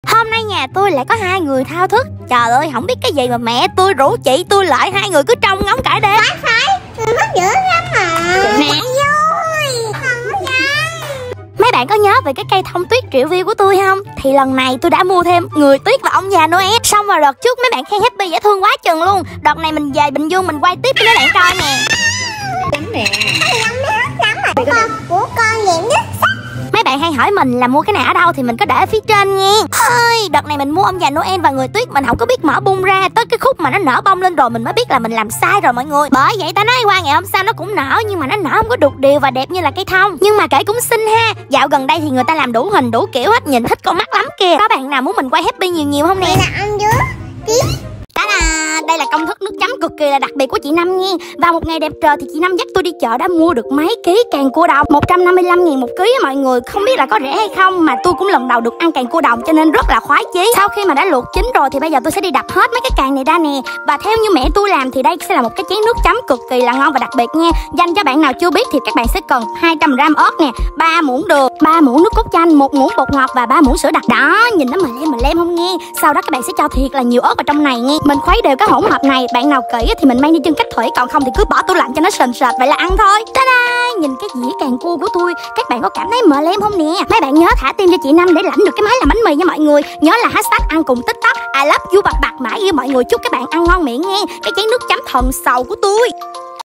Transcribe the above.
Hôm nay nhà tôi lại có hai người thao thức. Trời ơi, không biết cái gì mà mẹ tôi rủ chị tôi lại, hai người cứ trông ngóng cả đêm. Phải người mất dữ lắm mà. Nè, Vui. mấy bạn có nhớ về cái cây thông tuyết triệu view của tôi không? Thì lần này tôi đã mua thêm người tuyết và ông già Noel. Xong rồi đợt trước mấy bạn khen Happy dễ thương quá chừng luôn. Đợt này mình về Bình Dương mình quay tiếp cho mấy bạn coi nè. Lắm nè. Con của con vậy nhất. Mấy bạn hay hỏi mình là mua cái này ở đâu thì mình có để ở phía trên nha. Thôi, đợt này mình mua ông già Noel và người tuyết mình không có biết mở bung ra, tới cái khúc mà nó nở bông lên rồi mình mới biết là mình làm sai rồi mọi người. Bởi vậy ta nói qua ngày hôm sau nó cũng nở, nhưng mà nó nở không có đục đều và đẹp như là cây thông. Nhưng mà kể cũng xinh ha. Dạo gần đây thì người ta làm đủ hình đủ kiểu hết, nhìn thích con mắt lắm kìa. Có bạn nào muốn mình quay Happy nhiều nhiều không nè? Đây là ông dứa. Tí. Đây là công thức nước chấm cực kỳ là đặc biệt của chị Năm nha. Vào một ngày đẹp trời thì chị Năm dắt tôi đi chợ đã mua được mấy ký càng cua đồng, 155.000 một ký á mọi người. Không biết là có rẻ hay không mà tôi cũng lần đầu được ăn càng cua đồng cho nên rất là khoái chí. Sau khi mà đã luộc chín rồi thì bây giờ tôi sẽ đi đập hết mấy cái càng này ra nè. Và theo như mẹ tôi làm thì đây sẽ là một cái chén nước chấm cực kỳ là ngon và đặc biệt nha. Dành cho bạn nào chưa biết thì các bạn sẽ cần 200g ớt nè, 3 muỗng đường, 3 muỗng nước cốt chanh, 1 muỗng bột ngọt và 3 muỗng sữa đặc. Đó, nhìn nó mà lem không nghe. Sau đó các bạn sẽ cho thiệt là nhiều ớt vào trong này nha. Mình khuấy đều cái hỗn hợp này, bạn nào kỹ thì mình mang đi chân cách thủy, còn không thì cứ bỏ tủ lạnh cho nó sền sệt vậy là ăn thôi. Ta-da! Nhìn cái dĩa càng cua của tôi, các bạn có cảm thấy mờ lem không nè? Mấy bạn nhớ thả tim cho chị Năm để lãnh được cái máy làm bánh mì nha mọi người. Nhớ là hashtag ăn cùng TikTok I love you bạc bạc mãi yêu mọi người. Chúc các bạn ăn ngon miệng nghe cái chén nước chấm thần sầu của tôi.